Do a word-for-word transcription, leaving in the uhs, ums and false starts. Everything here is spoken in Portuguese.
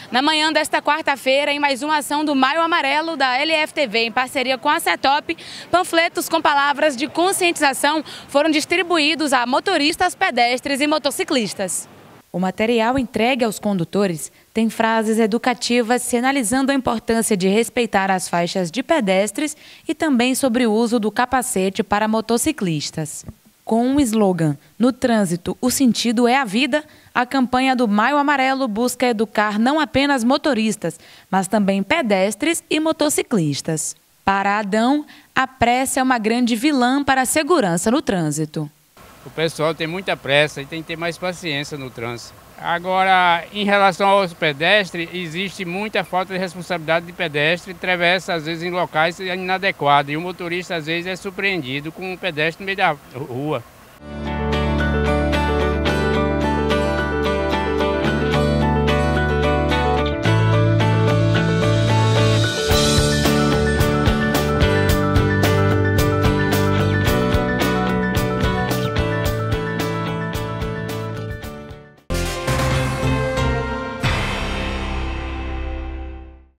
Na manhã desta quarta-feira, em mais uma ação do Maio Amarelo da L F T V, em parceria com a CETOP, panfletos com palavras de conscientização foram distribuídos a motoristas, pedestres e motociclistas. O material entregue aos condutores tem frases educativas sinalizando a importância de respeitar as faixas de pedestres e também sobre o uso do capacete para motociclistas. Com um slogan, no trânsito, o sentido é a vida, a campanha do Maio Amarelo busca educar não apenas motoristas, mas também pedestres e motociclistas. Para Adão, a pressa é uma grande vilã para a segurança no trânsito. O pessoal tem muita pressa e tem que ter mais paciência no trânsito. Agora, em relação aos pedestres, existe muita falta de responsabilidade de pedestre, atravessa às vezes em locais inadequados e o motorista às vezes é surpreendido com um pedestre no meio da rua.